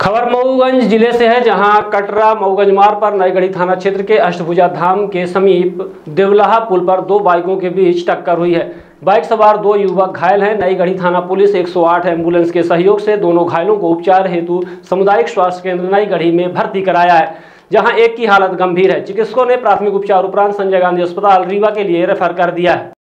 खबर मऊगंज जिले से है, जहां कटरा मऊगंज मार्ग पर नईगढ़ी थाना क्षेत्र के अष्टभुजा धाम के समीप देवलाहा पुल पर दो बाइकों के बीच टक्कर हुई है। बाइक सवार दो युवक घायल हैं। नईगढ़ी थाना पुलिस 108 एम्बुलेंस के सहयोग से दोनों घायलों को उपचार हेतु सामुदायिक स्वास्थ्य केंद्र नईगढ़ी में भर्ती कराया है, जहां एक की हालत गंभीर है। चिकित्सकों ने प्राथमिक उपचार उपरांत संजय गांधी अस्पताल रीवा के लिए रेफर कर दिया है।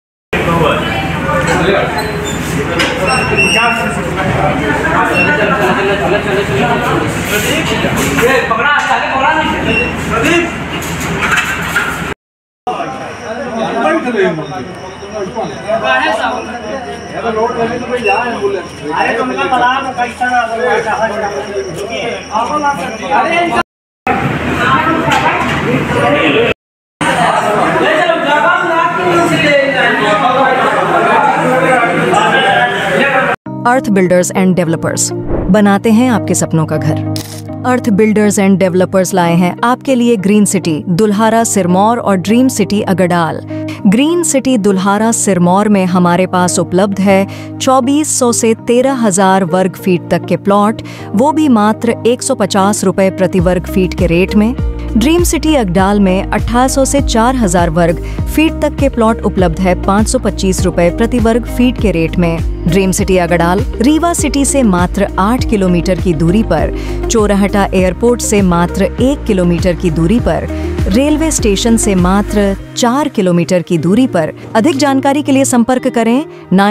अर्थ बिल्डर्स एंड डेवलपर्स बनाते हैं आपके सपनों का घर। अर्थ बिल्डर्स एंड डेवलपर्स लाए हैं आपके लिए ग्रीन सिटी दुल्हारा सिरमौर और dream city Agdal. Green city Dulhara Sirmaur में हमारे पास उपलब्ध है 2400 से 13,000 वर्ग फीट तक के प्लॉट, वो भी मात्र 150 रुपए प्रति वर्ग फीट के रेट में। ड्रीम सिटी अगडाल में 1800 से 4000 वर्ग फीट तक के प्लॉट उपलब्ध है 525 रुपए प्रति वर्ग फीट के रेट में। Dream city Agdal Rewa city से मात्र 8 किलोमीटर की दूरी पर, चोराहटा एयरपोर्ट से मात्र 1 किलोमीटर की दूरी पर, रेलवे स्टेशन से मात्र 4 किलोमीटर की दूरी पर। अधिक जानकारी के लिए संपर्क करें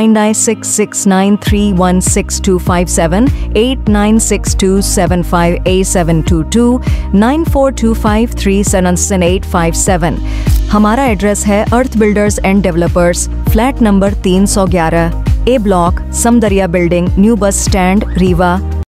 9966931627, 8962758722, 9425377857। हमारा एड्रेस है Earth builders and developers, flat number 311, A block, Samdariya building, new bus stand, Rewa.